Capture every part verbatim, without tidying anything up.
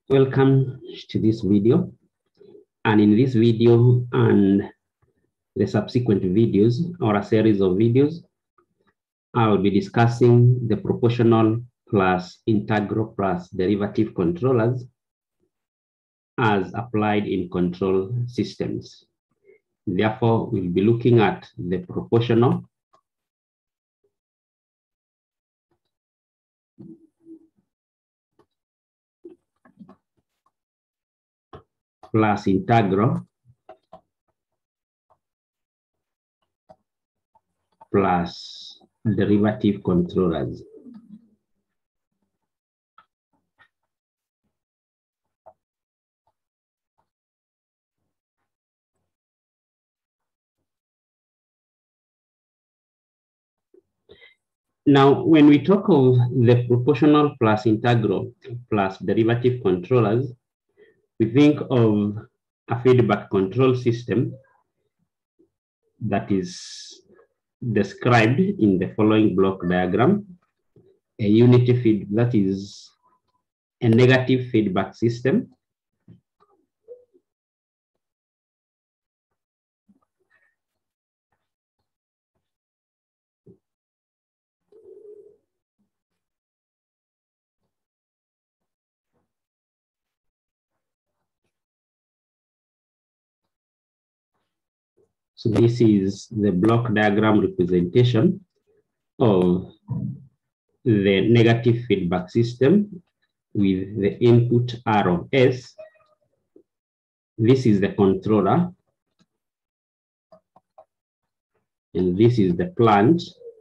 Welcome to this video, and in this video and the subsequent videos or a series of videos, I will be discussing the proportional plus integral plus derivative controllers as applied in control systems. Therefore, we'll be looking at the proportional plus integral plus derivative controllers. Now, when we talk of the proportional plus integral plus derivative controllers, we think of a feedback control system that is described in the following block diagram. A unity feed, that is a negative feedback system. So this is the block diagram representation of the negative feedback system with the input R of S. This is the controller, and this is the plant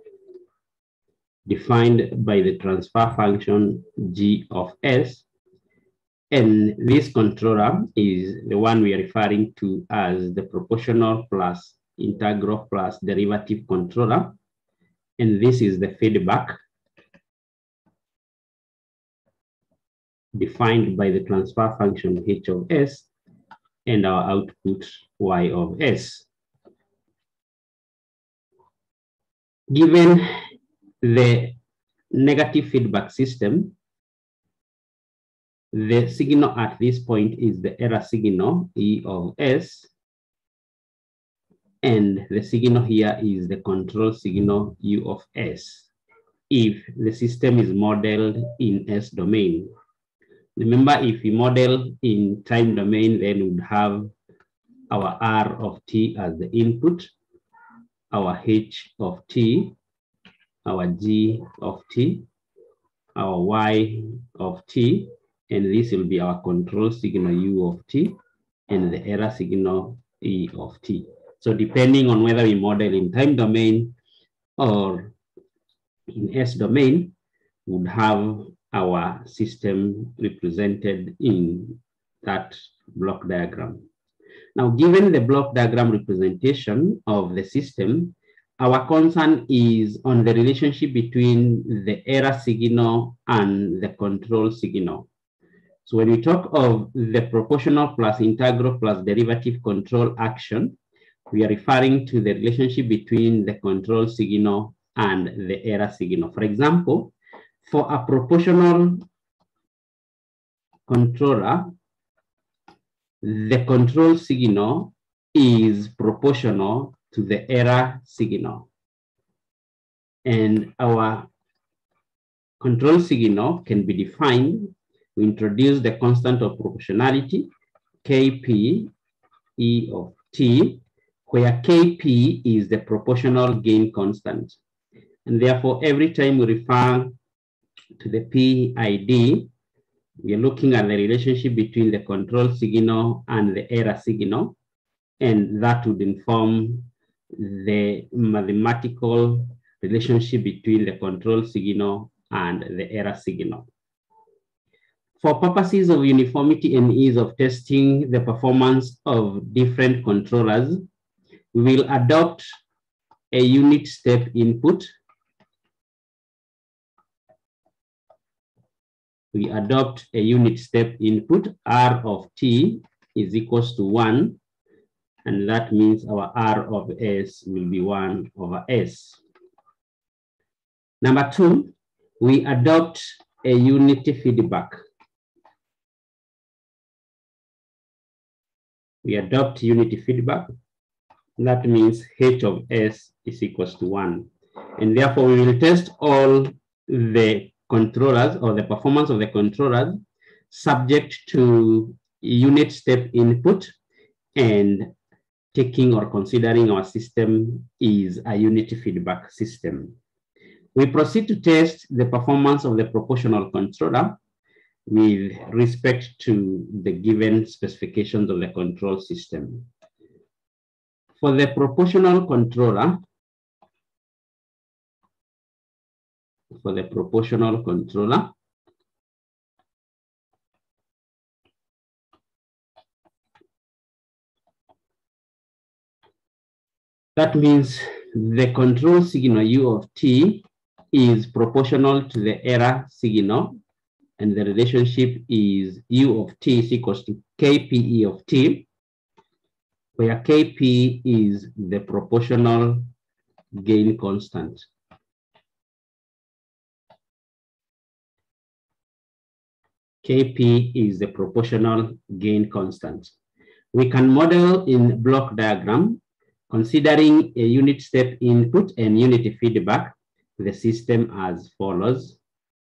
defined by the transfer function G of S. And this controller is the one we are referring to as the proportional plus integral plus derivative controller. And this is the feedback defined by the transfer function H of S and our output Y of S. Given the negative feedback system, the signal at this point is the error signal E of S, and the signal here is the control signal U of S, if the system is modeled in S domain. Remember, if we model in time domain, then we would have our R of T as the input, our H of T, our G of T, our Y of T, and this will be our control signal U of T and the error signal E of T. So depending on whether we model in time domain or in S domain, we would have our system represented in that block diagram. Now, given the block diagram representation of the system, our concern is on the relationship between the error signal and the control signal. So when we talk of the proportional plus integral plus derivative control action, we are referring to the relationship between the control signal and the error signal. For example, for a proportional controller, the control signal is proportional to the error signal. And our control signal can be defined. We introduce the constant of proportionality, K P E of T, where K P is the proportional gain constant. And therefore, every time we refer to the P I D, we are looking at the relationship between the control signal and the error signal, and that would inform the mathematical relationship between the control signal and the error signal. For purposes of uniformity and ease of testing the performance of different controllers, we will adopt a unit step input. We adopt a unit step input. R of T is equals to one, and that means our R of S will be one over S. Number two, we adopt a unity feedback. we adopt unity feedback. That means H of S is equals to one. And therefore, we will test all the controllers or the performance of the controllers subject to unit step input and taking or considering our system is a unity feedback system. We proceed to test the performance of the proportional controller with respect to the given specifications of the control system. For the proportional controller, for the proportional controller, that means the control signal U of T is proportional to the error signal, and the relationship is U of T is equals to K P E of T, where K P is the proportional gain constant. K P is the proportional gain constant. We can model in block diagram, considering a unit step input and unity feedback, the system as follows.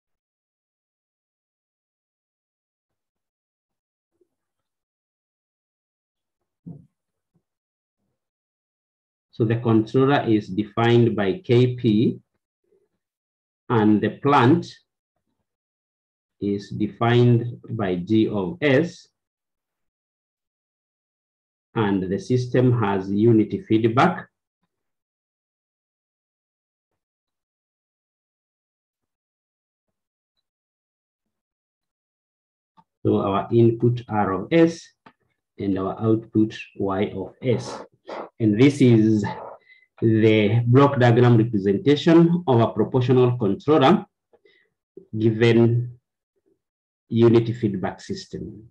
So the controller is defined by K P, and the plant is defined by G of S, and the system has unity feedback. So our input R of S and our output Y of S. And this is the block diagram representation of a proportional controller given unity feedback system.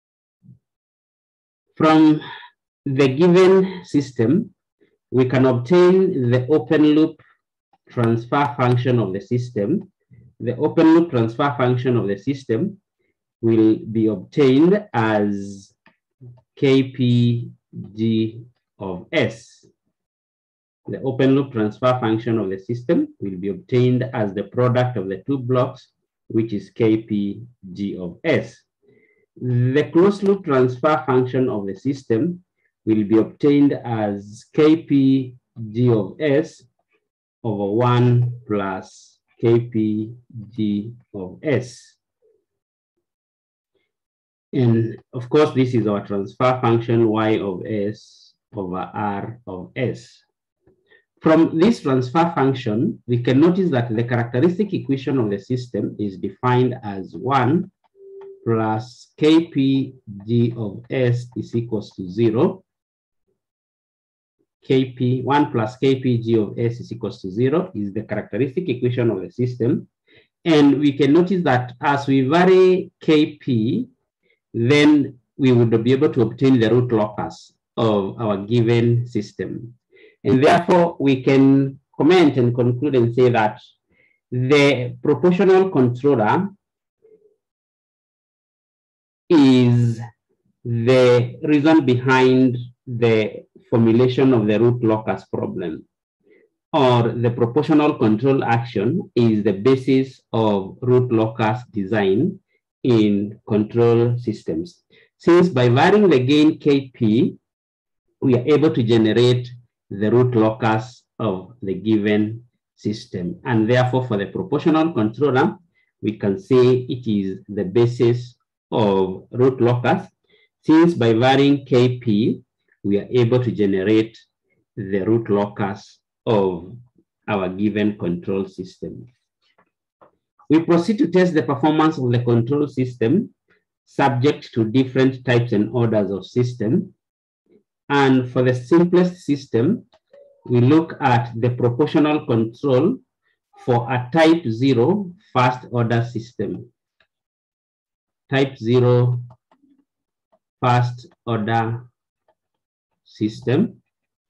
From the given system, we can obtain the open loop transfer function of the system. The open loop transfer function of the system will be obtained as K P G of S. The open loop transfer function of the system will be obtained as the product of the two blocks, which is K P G of S. The closed loop transfer function of the system will be obtained as K P G of S over one plus K P G of S. And of course, this is our transfer function Y of S over R of S. From this transfer function, we can notice that the characteristic equation of the system is defined as one plus K P G of S is equals to zero. K P, one plus K P G of S is equals to zero is the characteristic equation of the system. And we can notice that as we vary K P, then we would be able to obtain the root locus of our given system. And therefore, we can comment and conclude and say that the proportional controller is the reason behind the formulation of the root locus problem, or the proportional control action is the basis of root locus design in control systems. Since by varying the gain K P, we are able to generate the root locus of the given system. And therefore, for the proportional controller, we can say it is the basis of root locus, since by varying K P, we are able to generate the root locus of our given control system. We proceed to test the performance of the control system subject to different types and orders of system. And for the simplest system, we look at the proportional control for a type zero first order system. Type zero first order system.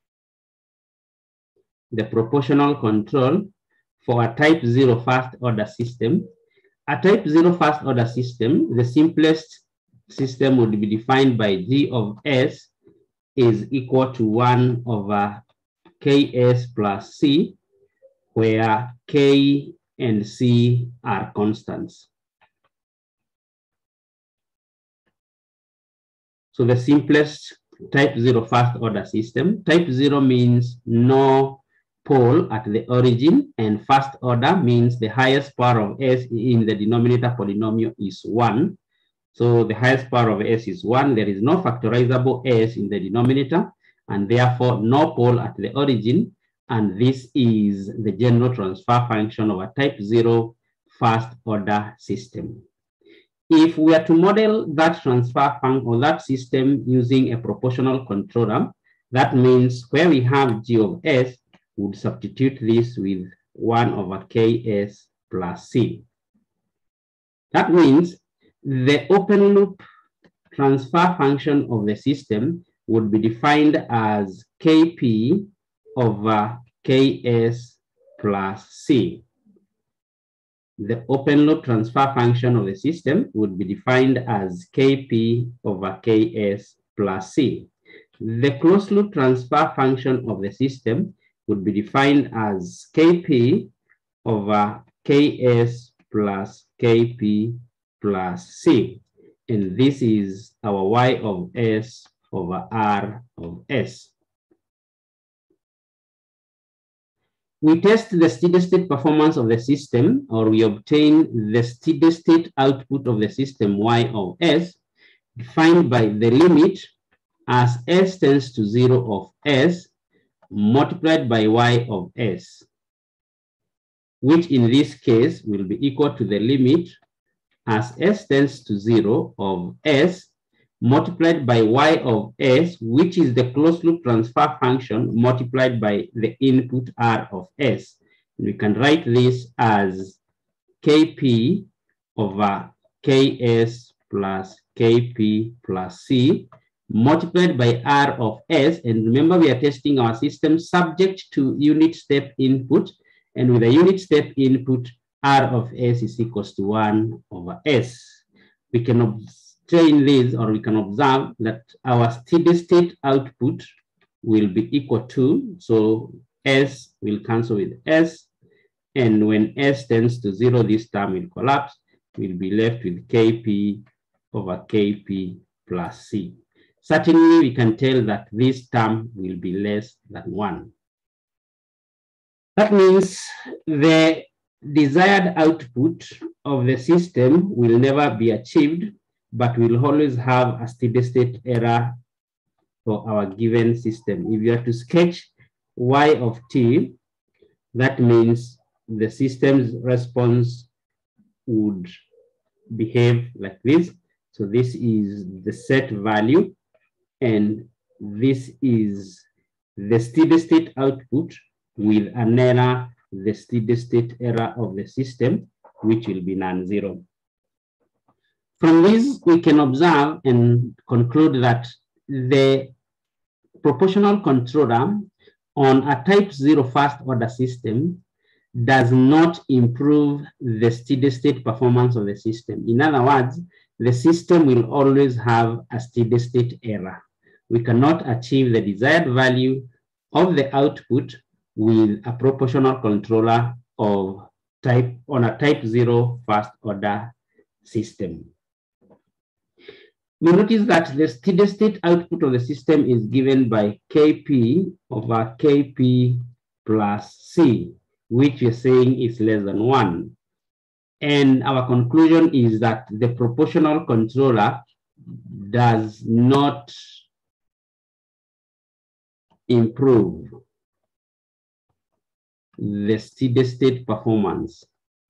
The proportional control for a type zero first order system. A type zero first order system, the simplest system would be defined by G of S is equal to one over Ks plus C, where K and C are constants. So the simplest type zero first order system. Type zero means no pole at the origin, and first order means the highest power of S in the denominator polynomial is one. So the highest power of S is one. There is no factorizable S in the denominator, and therefore no pole at the origin. And this is the general transfer function of a type zero first order system. If we are to model that transfer function or that system using a proportional controller, that means where we have G of S, we would substitute this with one over Ks plus C. That means the open loop transfer function of the system would be defined as Kp over Ks plus C. The open loop transfer function of the system would be defined as Kp over Ks plus C. The closed loop transfer function of the system would be defined as Kp over Ks plus Kp plus C. And this is our Y of S over R of S. We test the steady state performance of the system, or we obtain the steady state output of the system Y of S, defined by the limit as S tends to zero of S multiplied by Y of S, which in this case will be equal to the limit as S tends to zero of S multiplied by Y of S, which is the closed loop transfer function multiplied by the input R of S. And we can write this as Kp over Ks plus Kp plus C multiplied by R of S. And remember, we are testing our system subject to unit step input. And with a unit step input, R of S is equals to one over S. We can obtain this, or we can observe that our steady state output will be equal to, so S will cancel with S. And when S tends to zero, this term will collapse. We'll be left with Kp over Kp plus C. Certainly, we can tell that this term will be less than one. That means the desired output of the system will never be achieved, but we'll always have a steady state error for our given system. If you are to sketch Y of t, that means the system's response would behave like this. So this is the set value, and this is the steady state output with an error, the steady state error of the system, which will be non-zero. From this, we can observe and conclude that the proportional controller on a type zero first order system does not improve the steady state performance of the system. In other words, the system will always have a steady state error. We cannot achieve the desired value of the output with a proportional controller of type on a type zero first order system. We notice that the steady state output of the system is given by Kp over Kp plus C, which we're saying is less than one. And our conclusion is that the proportional controller does not improve the steady state performance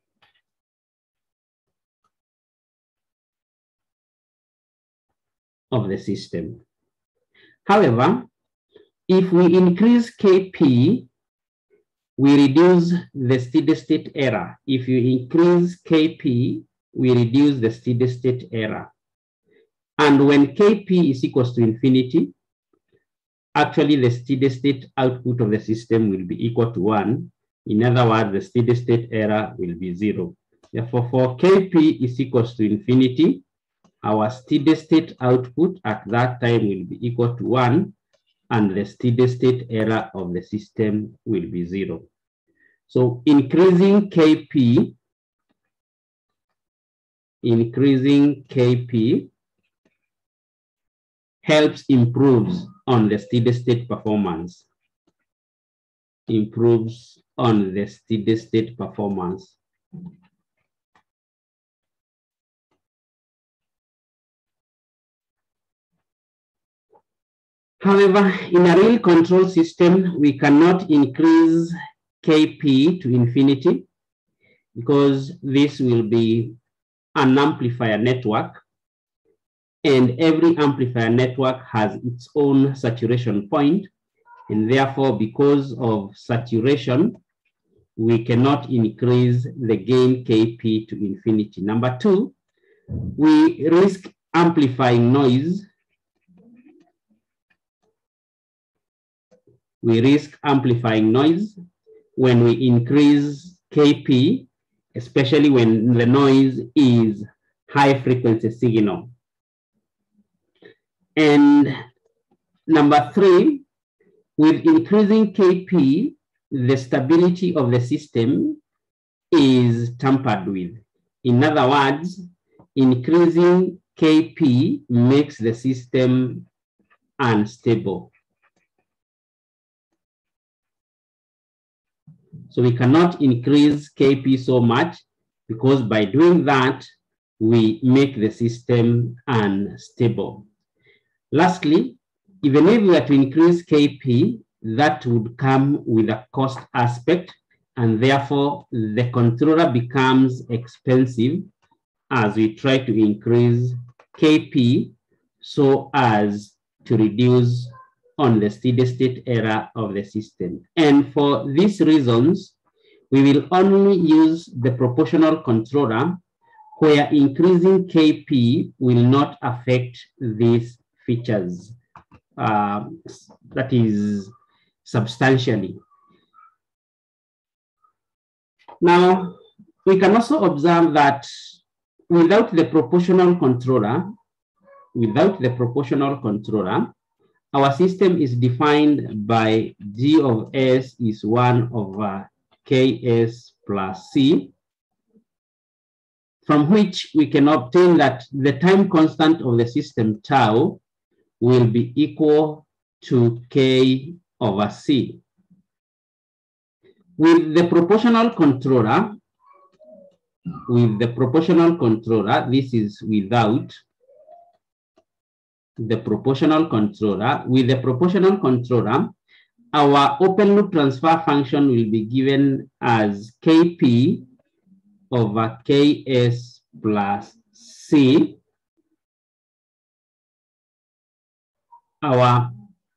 of the system. However, if we increase Kp, we reduce the steady state error. If you increase Kp, we reduce the steady state error. And when Kp is equals to infinity, actually the steady state output of the system will be equal to one. In other words, the steady state error will be zero. Therefore, for Kp is equals to infinity, our steady state output at that time will be equal to one, and the steady state error of the system will be zero. So increasing K P, increasing K P helps improves on the steady state performance, improves on the steady state performance. However, in a real control system, we cannot increase K P to infinity because this will be an amplifier network, and every amplifier network has its own saturation point, and therefore, because of saturation, we cannot increase the gain K P to infinity. Number two, we risk amplifying noise. We risk amplifying noise when we increase K P, especially when the noise is high frequency signal. And number three, with increasing K P, the stability of the system is tampered with. In other words, increasing K P makes the system unstable. So we cannot increase K P so much because by doing that, we make the system unstable. Lastly, even if we were to increase K P, that would come with a cost aspect, and therefore the controller becomes expensive as we try to increase K P so as to reduce on the steady state error of the system. And for these reasons, we will only use the proportional controller where increasing K P will not affect these features, uh, that is substantially. Now, we can also observe that without the proportional controller, without the proportional controller, our system is defined by G of S is one over K S plus C, from which we can obtain that the time constant of the system tau will be equal to K over C. With the proportional controller, with the proportional controller, this is without the proportional controller. With the proportional controller, our open loop transfer function will be given as K P over K S plus C. Our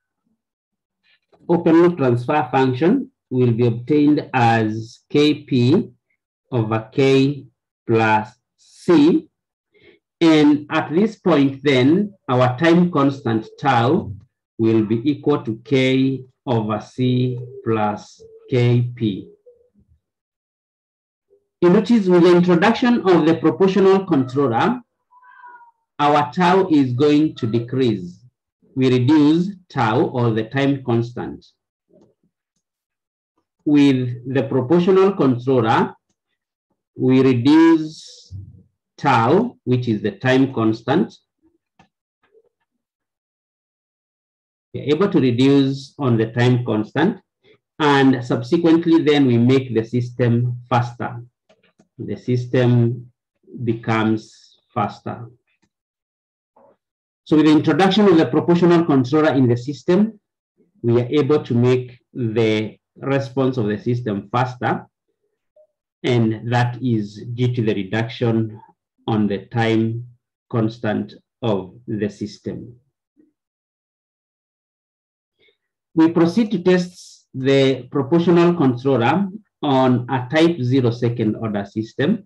open loop transfer function will be obtained as K P over K plus C. And at this point, then, our time constant tau will be equal to K over C plus K P. In which is with the introduction of the proportional controller, our tau is going to decrease. We reduce tau, or the time constant. With the proportional controller, we reduce tau, which is the time constant. We're able to reduce on the time constant, and subsequently then we make the system faster. The system becomes faster. So with the introduction of the proportional controller in the system, we are able to make the response of the system faster, and that is due to the reduction on the time constant of the system. We proceed to test the proportional controller on a type zero second order system.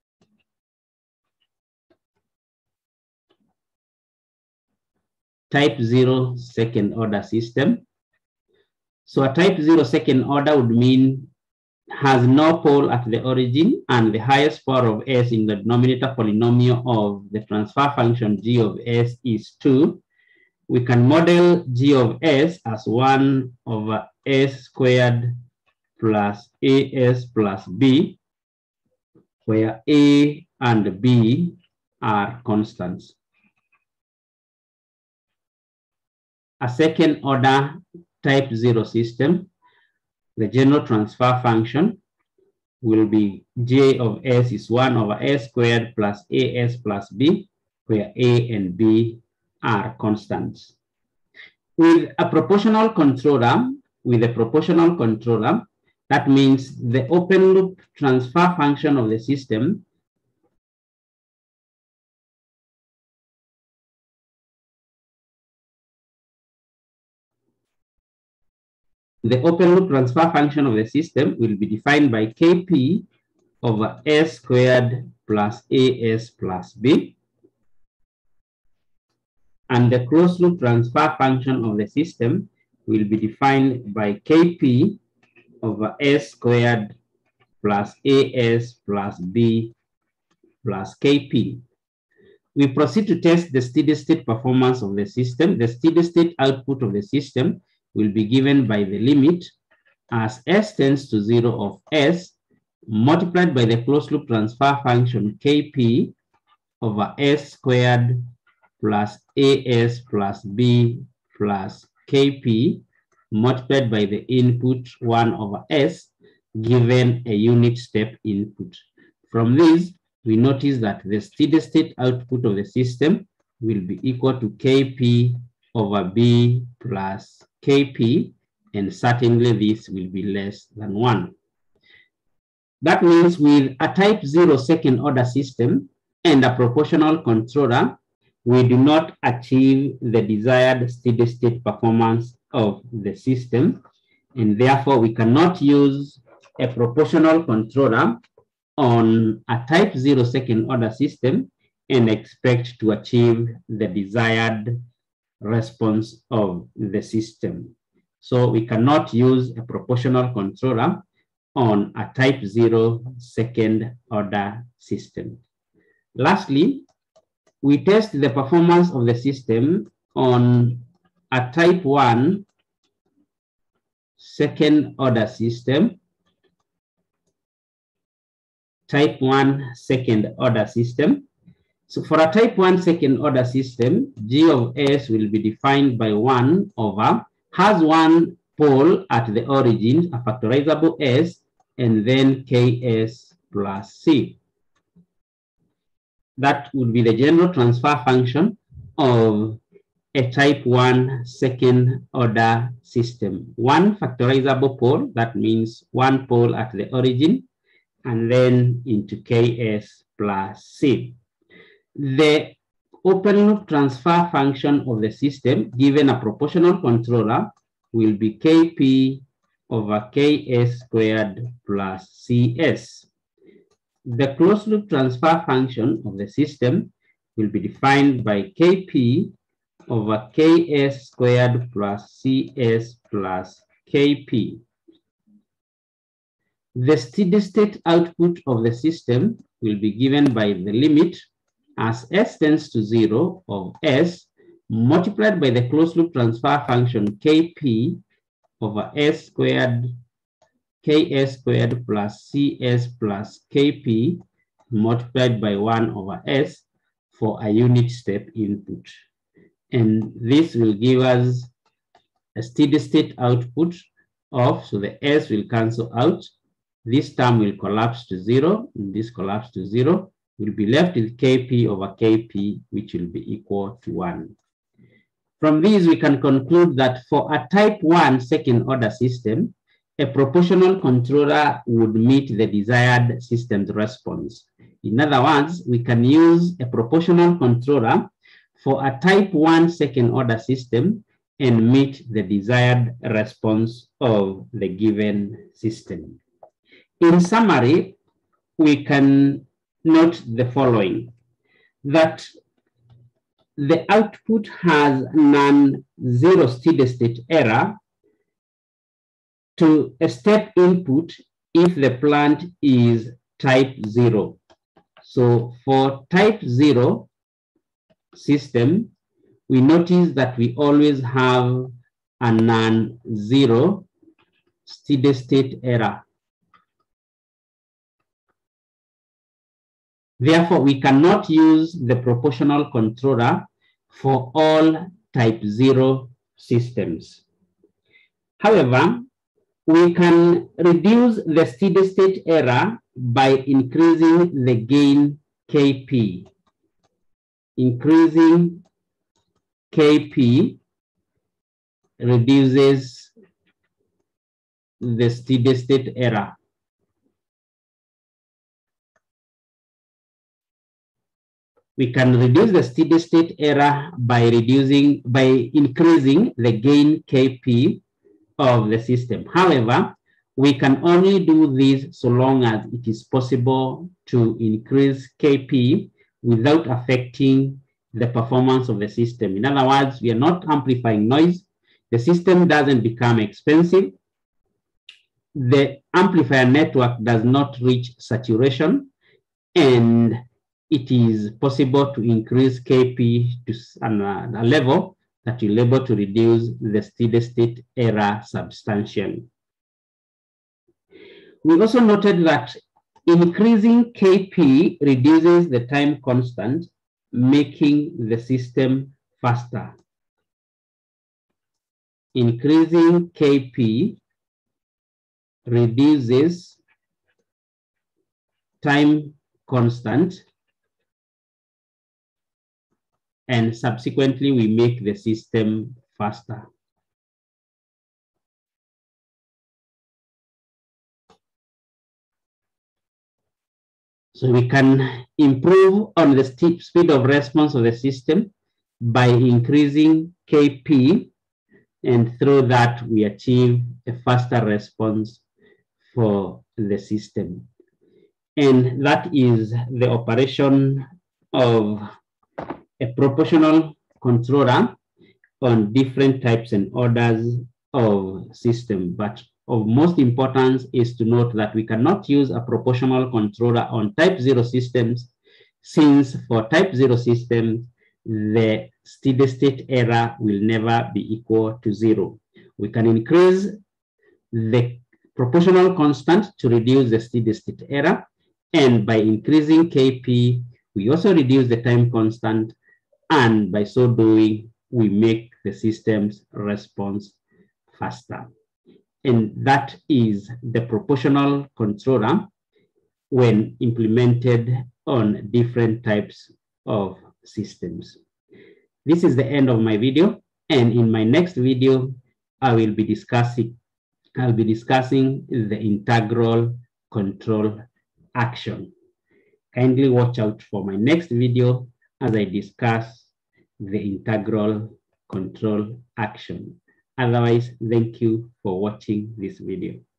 Type zero second order system. So a type zero second order would mean has no pole at the origin, and the highest power of S in the denominator polynomial of the transfer function G of S is two. we can model G of S as one over S squared plus A S plus B, where A and B are constants. A second order type zero system, the general transfer function will be J of S is one over S squared plus A S plus B, where A and B are constants. With a proportional controller, with a proportional controller, that means the open loop transfer function of the system the open loop transfer function of the system will be defined by K P over S squared plus A S plus B. And the closed loop transfer function of the system will be defined by K P over S squared plus A S plus B plus K P. We proceed to test the steady state performance of the system. The steady state output of the system will be given by the limit as S tends to zero of S multiplied by the closed loop transfer function K P over S squared plus A S plus B plus K P multiplied by the input one over S given a unit step input. From this, we notice that the steady state output of the system will be equal to K P over B plus K P, and certainly this will be less than one. That means with a type zero second order system and a proportional controller, we do not achieve the desired steady state performance of the system, and therefore we cannot use a proportional controller on a type zero second order system and expect to achieve the desired response of the system. So we cannot use a proportional controller on a type zero second order system. Lastly, we test the performance of the system on a type one second order system, type one second order system. So for a type one second order system, G of S will be defined by one over, has one pole at the origin, a factorizable S, and then K S plus C. That would be the general transfer function of a type one second order system. One factorizable pole, that means one pole at the origin, and then into K S plus C. The open loop transfer function of the system given a proportional controller will be K P over K S squared plus C S. The closed loop transfer function of the system will be defined by K P over K S squared plus C S plus K P. The steady state output of the system will be given by the limit as S tends to zero of S multiplied by the closed loop transfer function K P over S squared, K S squared plus C S plus K P multiplied by one over S for a unit step input. And this will give us a steady state output of, so the S will cancel out. This term will collapse to zero, and this collapse to zero. We'll be left with K P over K P, which will be equal to one. From these, we can conclude that for a type one second order system, a proportional controller would meet the desired system's response. In other words, we can use a proportional controller for a type one second order system and meet the desired response of the given system. In summary, we can note the following, that the output has non-zero steady state error to a step input if the plant is type zero. So for type zero system, we notice that we always have a non-zero steady state error. Therefore, we cannot use the proportional controller for all type zero systems. However, we can reduce the steady state error by increasing the gain K P. Increasing K P reduces the steady state error. We can reduce the steady state error by reducing, by increasing the gain K P of the system. However, we can only do this so long as it is possible to increase K P without affecting the performance of the system. In other words, we are not amplifying noise. The system doesn't become expensive. The amplifier network does not reach saturation, and it is possible to increase K P to a level that will be able to reduce the steady state error substantially. We also noted that increasing K P reduces the time constant, making the system faster. Increasing K P reduces time constant, and subsequently we make the system faster. So we can improve on the speed of response of the system by increasing K P, and through that we achieve a faster response for the system. And that is the operation of a proportional controller on different types and orders of system. But of most importance is to note that we cannot use a proportional controller on type zero systems, since for type zero systems, the steady state error will never be equal to zero. We can increase the proportional constant to reduce the steady state error, and by increasing K P, we also reduce the time constant, and by so doing, we make the system's response faster. And that is the proportional controller when implemented on different types of systems. This is the end of my video, and in my next video, I will be discussing, I'll be discussing the integral control action. Kindly watch out for my next video as I discuss the integral control action. Otherwise, thank you for watching this video.